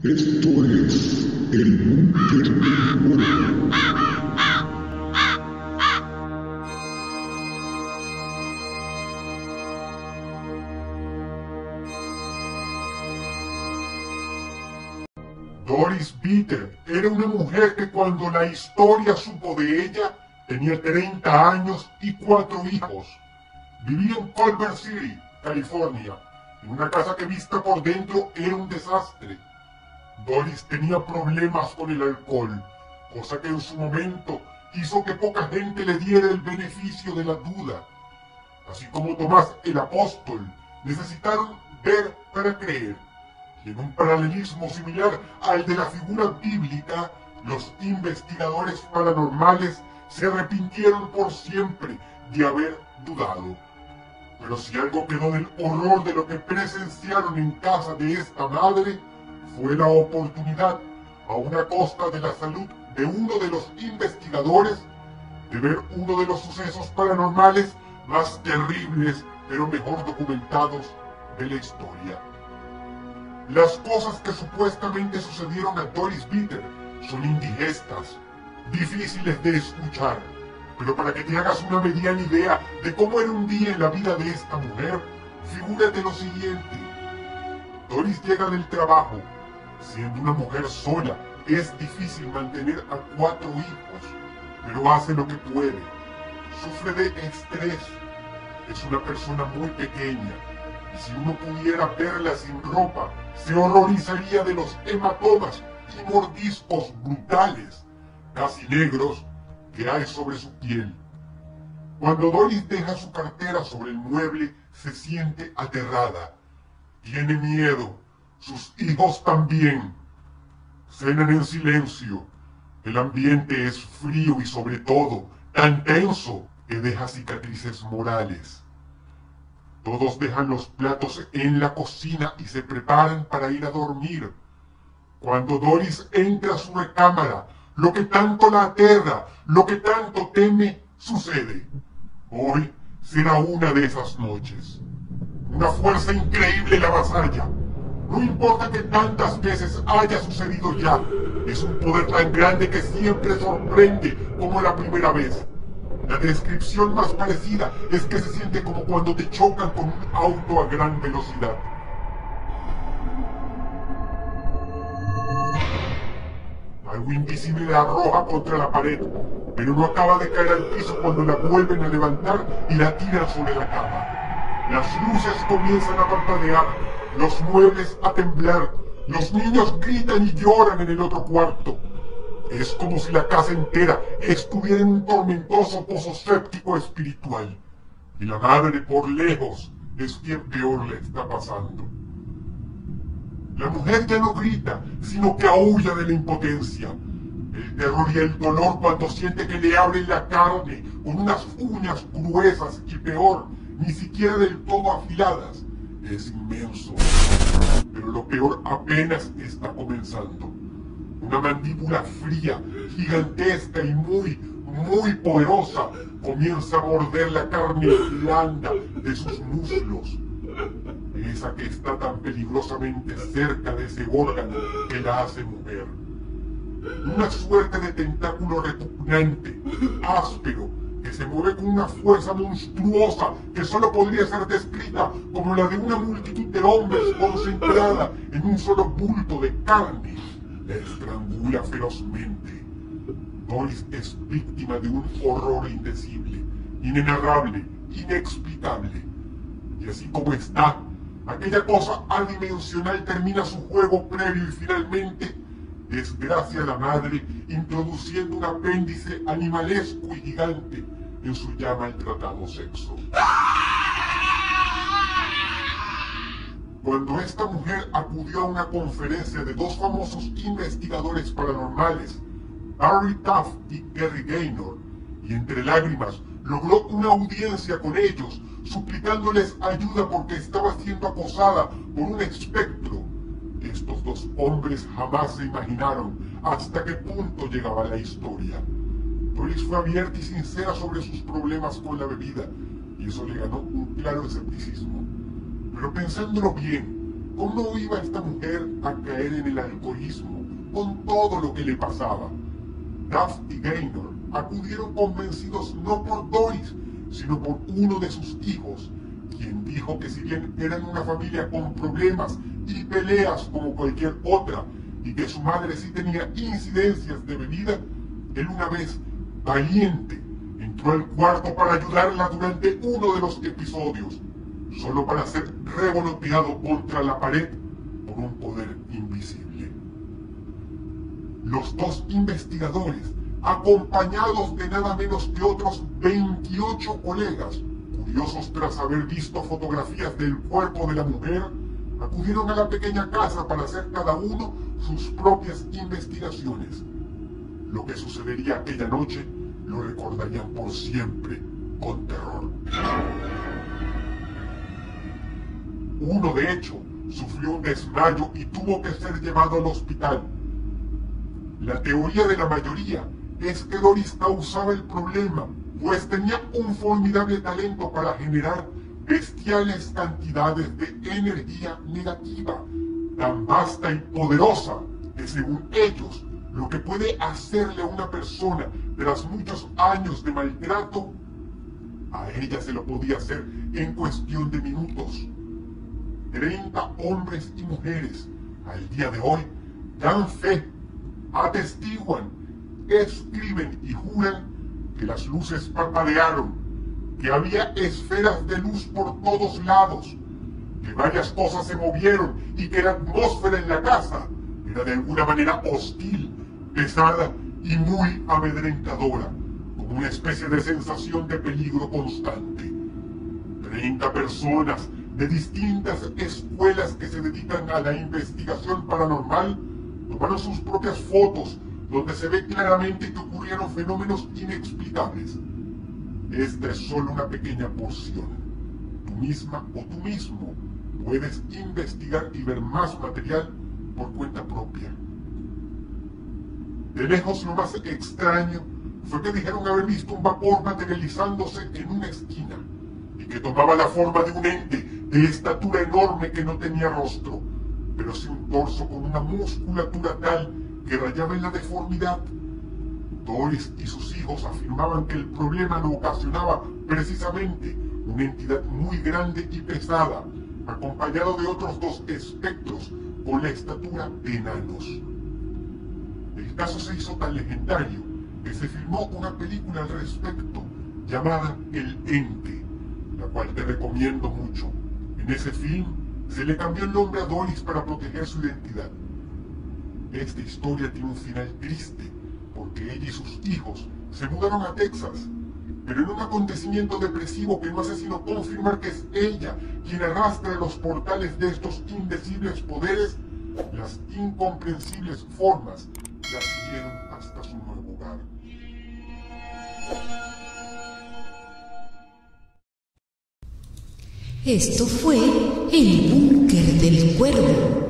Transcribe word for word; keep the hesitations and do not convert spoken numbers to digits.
Esto es el búnker del cuervo. Doris Bitter era una mujer que cuando la historia supo de ella tenía treinta años y cuatro hijos. Vivía en Culver City, California, en una casa que vista por dentro era un desastre. Doris tenía problemas con el alcohol, cosa que en su momento hizo que poca gente le diera el beneficio de la duda. Así como Tomás el apóstol, necesitaron ver para creer. Y en un paralelismo similar al de la figura bíblica, los investigadores paranormales se arrepintieron por siempre de haber dudado. Pero si algo quedó del horror de lo que presenciaron en casa de esta madre, fue la oportunidad, a una costa de la salud de uno de los investigadores, de ver uno de los sucesos paranormales más terribles pero mejor documentados de la historia. Las cosas que supuestamente sucedieron a Doris Bitter son indigestas, difíciles de escuchar, pero para que te hagas una mediana idea de cómo era un día en la vida de esta mujer, figúrate lo siguiente. Doris llega del trabajo. Siendo una mujer sola, es difícil mantener a cuatro hijos, pero hace lo que puede. Sufre de estrés. Es una persona muy pequeña, y si uno pudiera verla sin ropa, se horrorizaría de los hematomas y mordiscos brutales, casi negros, que hay sobre su piel. Cuando Doris deja su cartera sobre el mueble, se siente aterrada. Tiene miedo. Sus hijos también. Cenan en silencio. El ambiente es frío y sobre todo tan tenso que deja cicatrices morales. Todos dejan los platos en la cocina y se preparan para ir a dormir. Cuando Doris entra a su recámara, lo que tanto la aterra, lo que tanto teme, sucede. Hoy será una de esas noches. Una fuerza increíble la avasalla. No importa que tantas veces haya sucedido ya, es un poder tan grande que siempre sorprende como la primera vez. La descripción más parecida es que se siente como cuando te chocan con un auto a gran velocidad. Algo invisible la arroja contra la pared, pero no acaba de caer al piso cuando la vuelven a levantar y la tiran sobre la cama. Las luces comienzan a parpadear, los muebles a temblar, los niños gritan y lloran en el otro cuarto. Es como si la casa entera estuviera en un tormentoso pozo séptico espiritual. Y la madre, por lejos, es quien peor le está pasando. La mujer ya no grita, sino que aúlla de la impotencia. El terror y el dolor cuando siente que le abren la carne con unas uñas gruesas y peor, ni siquiera del todo afiladas, es inmenso. Pero lo peor apenas está comenzando. Una mandíbula fría, gigantesca y muy, muy poderosa comienza a morder la carne blanda de sus muslos. Esa que está tan peligrosamente cerca de ese órgano que la hace mujer. Una suerte de tentáculo repugnante, áspero, que se mueve con una fuerza monstruosa que solo podría ser descrita como la de una multitud de hombres concentrada en un solo bulto de carne. La estrangula ferozmente. Doris es víctima de un horror indecible, inenarrable, inexplicable. Y así como está, aquella cosa adimensional termina su juego previo y finalmente desgracia a la madre introduciendo un apéndice animalesco y gigante en su ya maltratado sexo. Cuando esta mujer acudió a una conferencia de dos famosos investigadores paranormales, Barry Taft y Gary Gaynor, y entre lágrimas logró una audiencia con ellos, suplicándoles ayuda porque estaba siendo acosada por un espectro. Estos dos hombres jamás se imaginaron hasta qué punto llegaba la historia. Doris fue abierta y sincera sobre sus problemas con la bebida, y eso le ganó un claro escepticismo. Pero pensándolo bien, ¿cómo iba esta mujer a caer caer en el alcoholismo con todo lo que le pasaba. Duff y Gaynor acudieron convencidos no por Doris, sino por uno de sus hijos, quien dijo que si bien eran una familia con problemas y peleas como cualquier otra, y que su madre sí tenía incidencias de bebida, él una vez, valiente, entró al cuarto para ayudarla durante uno de los episodios, solo para ser revoloteado contra la pared por un poder invisible. Los dos investigadores, acompañados de nada menos que otros veintiocho colegas, curiosos tras haber visto fotografías del cuerpo de la mujer, acudieron a la pequeña casa para hacer cada uno sus propias investigaciones. Lo que sucedería aquella noche lo recordarían por siempre con terror. Uno, de hecho, sufrió un desmayo y tuvo que ser llevado al hospital. La teoría de la mayoría es que Doris causaba el problema, pues tenía un formidable talento para generar bestiales cantidades de energía negativa, tan vasta y poderosa que según ellos, lo que puede hacerle a una persona tras muchos años de maltrato, a ella se lo podía hacer en cuestión de minutos. Treinta hombres y mujeres al día de hoy dan fe, atestiguan, escriben y juran que las luces parpadearon, que había esferas de luz por todos lados, que varias cosas se movieron y que la atmósfera en la casa era de alguna manera hostil, pesada y muy amedrentadora, como una especie de sensación de peligro constante. Treinta personas de distintas escuelas que se dedican a la investigación paranormal tomaron sus propias fotos, donde se ve claramente que ocurrieron fenómenos inexplicables. Esta es solo una pequeña porción. Tú misma o tú mismo puedes investigar y ver más material por cuenta propia. De lejos, lo más extraño fue que dijeron haber visto un vapor materializándose en una esquina y que tomaba la forma de un ente de estatura enorme que no tenía rostro, pero sí un torso con una musculatura tal que rayaba en la deformidad. Doris y sus hijos afirmaban que el problema lo ocasionaba precisamente una entidad muy grande y pesada, acompañado de otros dos espectros con la estatura de enanos. El caso se hizo tan legendario que se filmó una película al respecto llamada El Ente, la cual te recomiendo mucho. En ese film se le cambió el nombre a Doris para proteger su identidad. Esta historia tiene un final triste, porque ella y sus hijos se mudaron a Texas, pero en un acontecimiento depresivo que no hace sino confirmar que es ella quien arrastra los portales de estos indecibles poderes, las incomprensibles formas la siguieron hasta su nuevo hogar. Esto fue El Búnker del Cuervo.